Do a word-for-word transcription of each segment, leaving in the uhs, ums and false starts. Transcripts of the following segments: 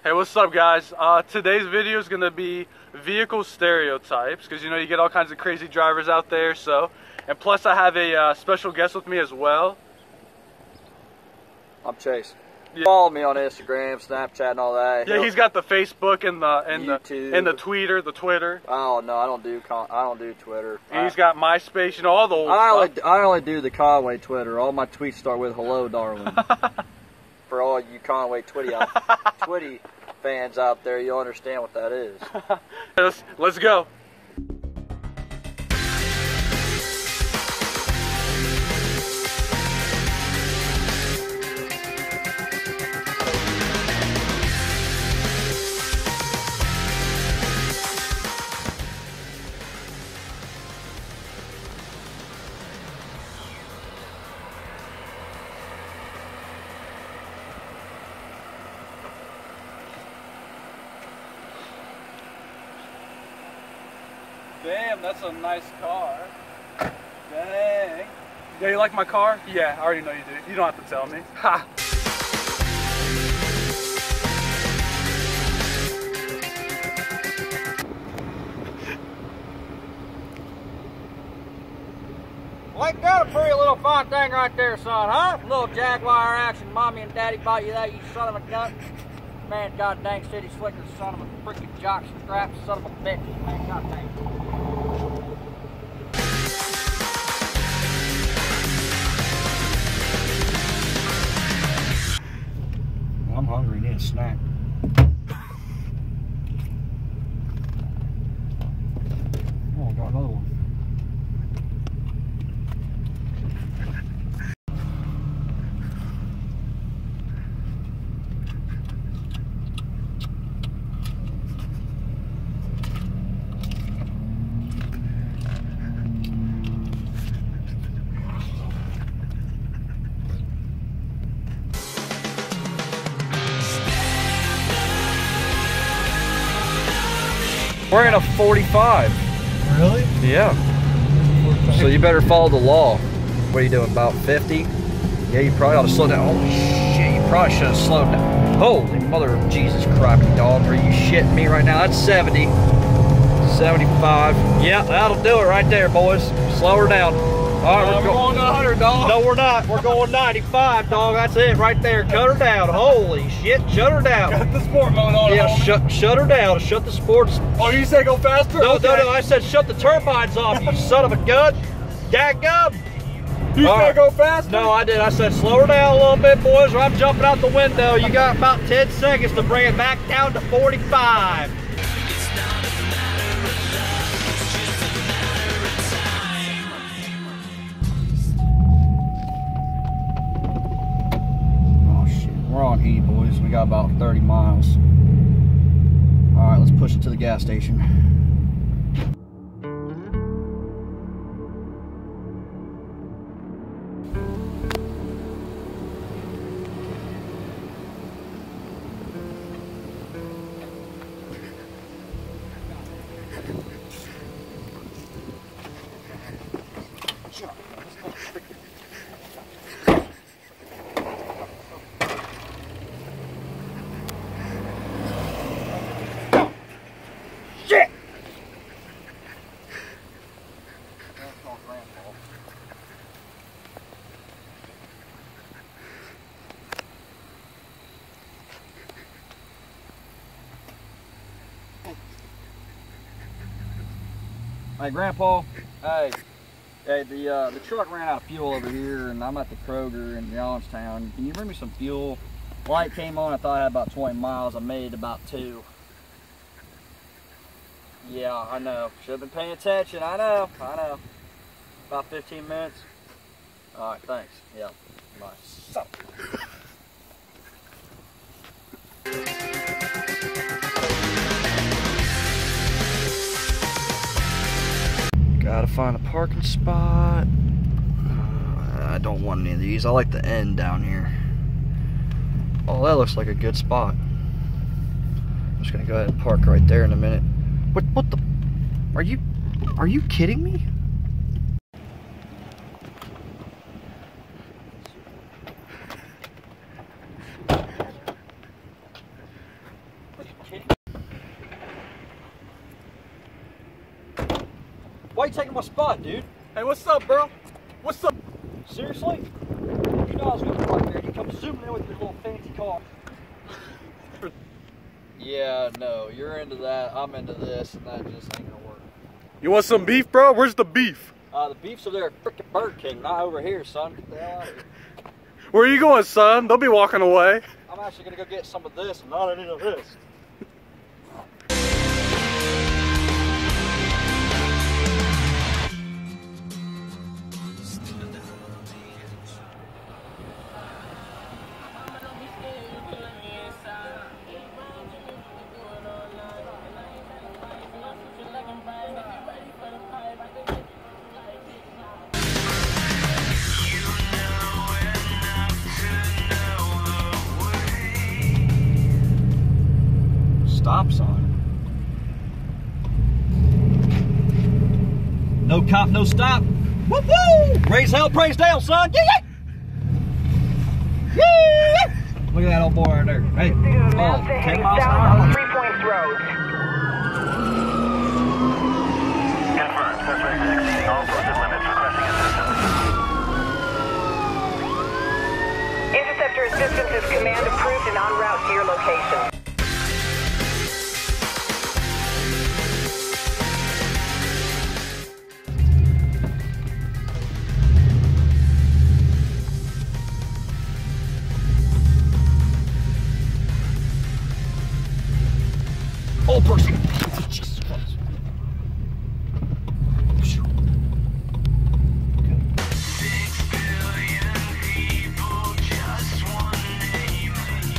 Hey, what's up guys? Uh, today's video is going to be vehicle stereotypes, because you know you get all kinds of crazy drivers out there. So, and plus I have a uh, special guest with me as well. I'm Chase. Yeah. Follow me on Instagram, Snapchat, and all that. Yeah, he's got the Facebook and the and YouTube. the and the Twitter, the Twitter. Oh no, I don't do con I don't do Twitter. And he's got MySpace, you know, all the old I only stuff. I only do the Conway Twitter. All my tweets start with "Hello, darling." For all you Conway Twitty out, Twitty fans out there, you'll understand what that is. let's, let's go. Damn, that's a nice car. Dang. Yeah, you like my car? Yeah, I already know you do. You don't have to tell me. Ha! Well, ain't got a pretty little fine thing right there, son, huh? Little Jaguar action. Mommy and Daddy bought you that, you son of a gun. Man, god dang city slicker, son of a freaking jock strap, son of a bitch. Man, god dang. I'm hungry, need a snack. Oh, I got another one. We're in a forty-five. Really? Yeah. So you better follow the law. What are you doing, about fifty? Yeah, you probably ought to slow down. Holy shit, you probably should have slowed down. Holy mother of Jesus Christ, dog. Are you shitting me right now? That's seventy. seventy-five. Yeah, that'll do it right there, boys. Slow her down. All right, Uh, we're, we're going to one hundred, dog. No, we're not. We're going ninety-five, dog. That's it right there. Cut her down. Holy shit, shut her down. Got the sport mode on. Yeah, homie. shut shut her down. Shut the sports. Oh, you say go faster? No, okay. no, no. I said shut the turbines off, you son of a gun. Dadgum. You All said right. go faster? No, I did. I said slow her down a little bit, boys, or I'm jumping out the window. You got about ten seconds to bring it back down to forty-five. Oh, shit. We're on E, boys. We got about thirty miles. All right, let's push it to the gas station. Shit! Hey, Grandpa. Hey. Hey, the uh, the truck ran out of fuel over here, and I'm at the Kroger in Youngstown. Can you bring me some fuel? Light came on. I thought I had about twenty miles. I made about two. Yeah, I know. Should have been paying attention. I know. I know. About fifteen minutes. All right. Thanks. Yeah. Bye. So. Gotta find a parking spot. Uh, I don't want any of these. I like the end down here. Oh, that looks like a good spot. I'm just gonna go ahead and park right there in a minute. What? What the? Are you? Are you kidding me? Why are you taking my spot, dude? Hey, what's up, bro? What's up? Seriously? You know I was gonna park there and you come zooming in with your little fancy car. Yeah, no, you're into that, I'm into this, and that just ain't gonna work. You want some beef, bro? Where's the beef? Uh, the beef's over there at frickin' Burger King, not over here, son. Get the hell out of here. Where are you going, son? Don't be walking away. I'm actually gonna go get some of this and not any of this. Stop sign. No cop, no stop. Woo woo! Raise hell, praise Dale, son. Yeah, yeah. Yeah. Look at that old boy right there. Hey, oh, ten miles an hour. Three Points Road. Confirmed. Suspect is exceeding all posted limits. Requesting assistance. Interceptor assistance is command approved and en route to your location. Old person. Jesus Christ. Six billion people, just one name.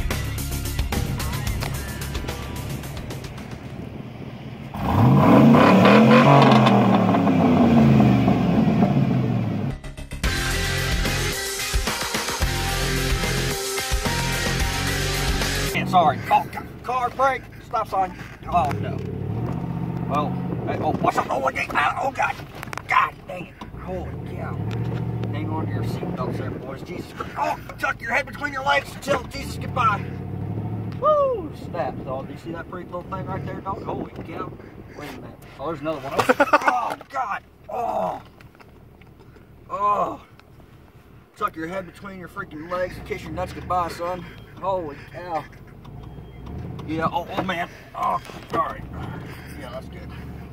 Yeah, sorry. Oh, God. Car brake. Stop sign. Oh no. Well, hey, oh, watch out. Oh, oh, God. God dang it. Holy cow. Hang on to your seatbelts there, boys. Jesus Christ. Oh, tuck your head between your legs and tell Jesus goodbye. Woo! Snaps, dog. Do you see that pretty little thing right there, dog? Holy cow. Wait a minute. Oh, there's another one. Oh, God. Oh. Oh. Tuck your head between your freaking legs and kiss your nuts goodbye, son. Holy cow. Yeah, oh, oh man. Oh, sorry. Yeah, that's good.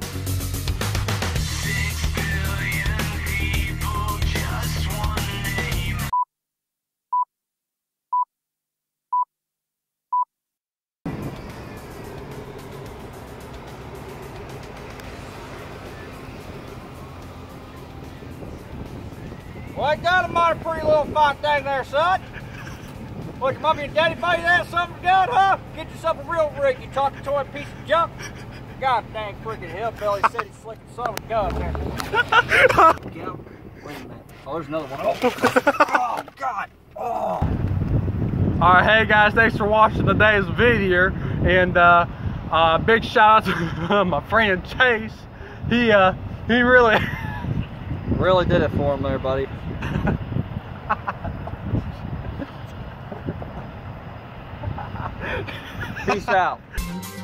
Six billion people, just one name. Well, you got a mighty pretty little fight thing there, son. What, your mommy and daddy buy you that something good, huh? Get yourself a real rig, you talking toy piece of junk. God dang freaking hillbilly city slicking son of a gun there. Yeah, wait a minute. Oh, there's another one. Oh, oh God. Oh. Alright, hey guys, thanks for watching today's video. And uh, uh, big shout out to my friend Chase. He, uh, he really... Really did it for him there, buddy. Peace out.